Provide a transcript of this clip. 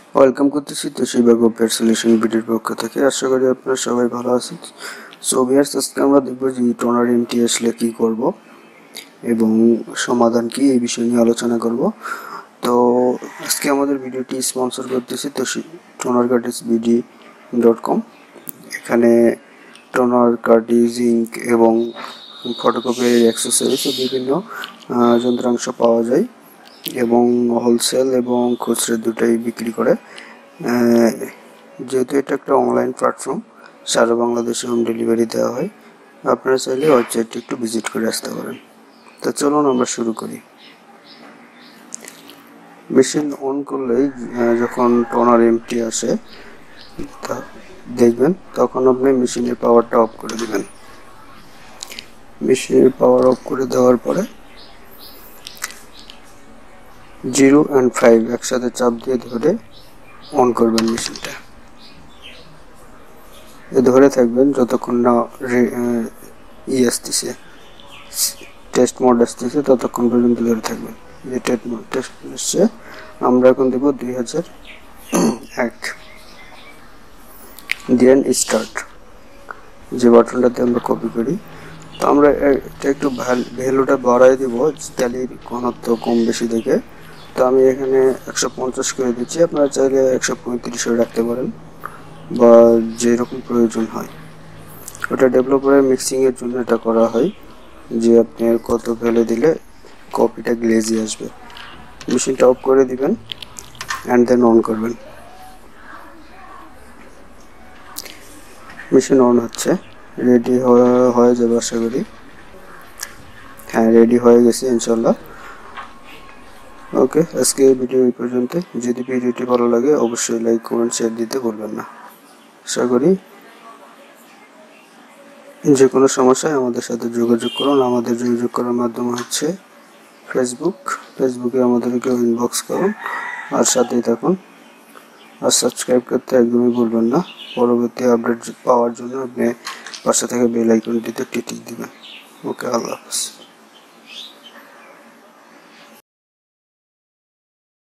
Welcome করতেছি Toshiba গ্রুপের solution ভিডিওর পক্ষ থেকে। আশা করি আপনারা সবাই ভালো আছেন। সো ভিউয়ার্স, আজকে আমরা দেখব যে টোনার এমটি আসলে কি করব এবং সমাধান কি, এই বিষয় নিয়ে আলোচনা করব। তো আজকে আমাদের ভিডিওটি স্পন্সর করতেছি tonercartridgeBD.com। এখানে টোনার, কার্ট্রিজ, ইঙ্ক এবং ফটোকপির অ্যাক্সেসরিজ ও বিভিন্ন যন্ত্রাংশ পাওয়া যায় এবং হোলসেল এবং খুচরা দুটাই বিক্রি করে। যেহেতু এটা একটা অনলাইন প্ল্যাটফর্ম, সারা বাংলাদেশে হোম ডেলিভারি দেওয়া হয়। আপনারা চাইলে ওয়েবসাইটটি একটু ভিজিট করে আসতে পারেন। তো চলুন আমরা শুরু করি। মেশিন অন করলেই যখন টোনার এমটি আসে দেখবেন, তখন আপনি মেশিনের পাওয়ারটা অফ করে দিবেন। মেশিনের পাওয়ার অফ করে দেওয়ার পরে 0 and 5 একসাথে চাপ দিয়ে ধরে অন করবেন মেশিনটা। ধরে থাকবেন যতক্ষণ না আসতেছে, টেস্ট মোড আসতেছে, ততক্ষণ পর্যন্ত ধরে থাকবেন। যে টেস্ট আসছে, আমরা এখন দেব 2001, দেন স্টার্ট, যে বাটনটাতে আমরা কপি করি। তো আমরা এটা একটু ভ্যালুটা বাড়াই দিব তালির ঘনত্ব কম বেশি দেখে। তো আমি এখানে 150 করে দিচ্ছি, আপনারা চাইলে 135 রাখতে পারেন বা যেরকম প্রয়োজন হয়। ওটা ডেভেলপারের মিক্সিংয়ের জন্য এটা করা হয়, যে আপনি কত ভ্যালু দিলে কপিটা গ্লেজি আসবে। মেশিনটা অফ করে দিবেন অ্যান্ড দেন অন করবেন। মেশিন অন হচ্ছে, রেডি হয়ে যাবে আশা করি। হ্যাঁ, রেডি হয়ে গেছে ইনশাল্লাহ। ওকে, আজকে এই ভিডিও এই পর্যন্ত। যদি ভিডিওটি ভালো লাগে অবশ্যই লাইক, কমেন্ট, শেয়ার দিতে ভুলবেন না। আশা করি যে কোনো সমস্যায় আমাদের সাথে যোগাযোগ করুন। আমাদের যোগাযোগ করার মাধ্যম হচ্ছে ফেসবুকে আমাদেরকে ইনবক্স করুন আর সাথেই থাকুন। আর সাবস্ক্রাইব করতে একদমই ভুলবেন না। পরবর্তী আপডেট পাওয়ার জন্য আপনি পাশে থেকে বেল আইকনটিতে টিক দিবেন। ওকে, আল্লাহ হাফেজ।